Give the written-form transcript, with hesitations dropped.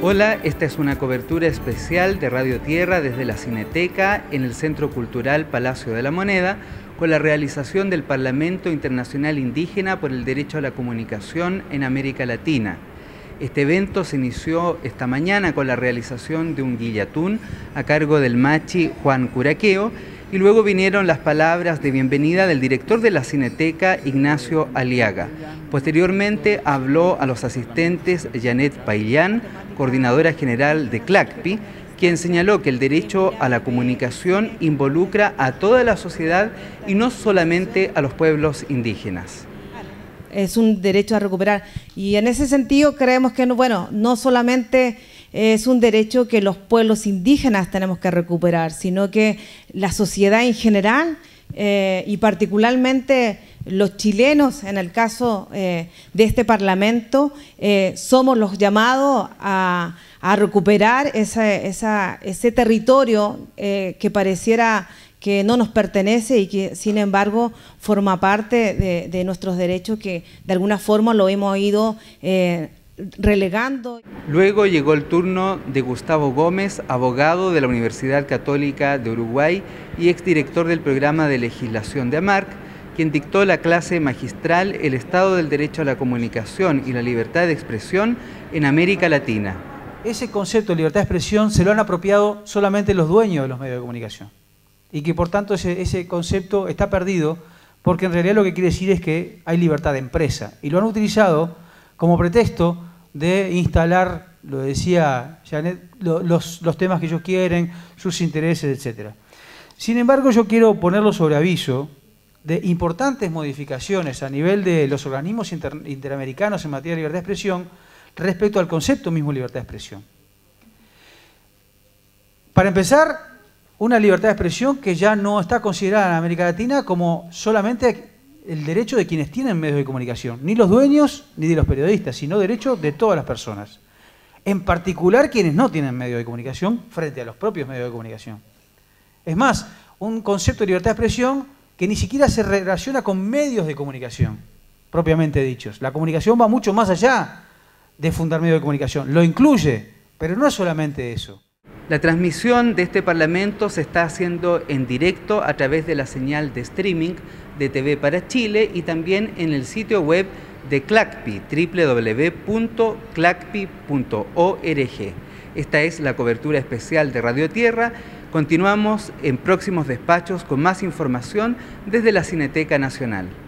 Hola, esta es una cobertura especial de Radio Tierra desde la Cineteca en el Centro Cultural Palacio de la Moneda, con la realización del Parlamento Internacional Indígena por el Derecho a la Comunicación en América Latina. Este evento se inició esta mañana con la realización de un guillatún a cargo del machi Juan Curaqueo, y luego vinieron las palabras de bienvenida del director de la Cineteca, Ignacio Aliaga. Posteriormente habló a los asistentes Janet Paillán, coordinadora general de CLACPI, quien señaló que el derecho a la comunicación involucra a toda la sociedad y no solamente a los pueblos indígenas. Es un derecho a recuperar, y en ese sentido creemos que no solamente es un derecho que los pueblos indígenas tenemos que recuperar, sino que la sociedad en general y particularmente los chilenos, en el caso de este Parlamento, somos los llamados a recuperar ese territorio que pareciera que no nos pertenece y que sin embargo forma parte de nuestros derechos, que de alguna forma lo hemos ido relegando. Luego llegó el turno de Gustavo Gómez, abogado de la Universidad Católica de Uruguay y exdirector del programa de legislación de AMARC, quien dictó la clase magistral El Estado del Derecho a la Comunicación y la Libertad de Expresión en América Latina. Ese concepto de libertad de expresión se lo han apropiado solamente los dueños de los medios de comunicación, y que por tanto ese concepto está perdido, porque en realidad lo que quiere decir es que hay libertad de empresa, y lo han utilizado como pretexto de instalar, lo decía Janet, los temas que ellos quieren, sus intereses, etc. Sin embargo, yo quiero ponerlo sobre aviso de importantes modificaciones a nivel de los organismos interamericanos en materia de libertad de expresión respecto al concepto mismo de libertad de expresión. Para empezar, una libertad de expresión que ya no está considerada en América Latina como solamente el derecho de quienes tienen medios de comunicación, ni los dueños ni de los periodistas, sino derecho de todas las personas, en particular quienes no tienen medios de comunicación frente a los propios medios de comunicación. Es más, un concepto de libertad de expresión que ni siquiera se relaciona con medios de comunicación, propiamente dichos. La comunicación va mucho más allá de fundar medios de comunicación, lo incluye, pero no es solamente eso. La transmisión de este Parlamento se está haciendo en directo a través de la señal de streaming de TV para Chile y también en el sitio web de CLACPI, www.clacpi.org. Esta es la cobertura especial de Radio Tierra. Continuamos en próximos despachos con más información desde la Cineteca Nacional.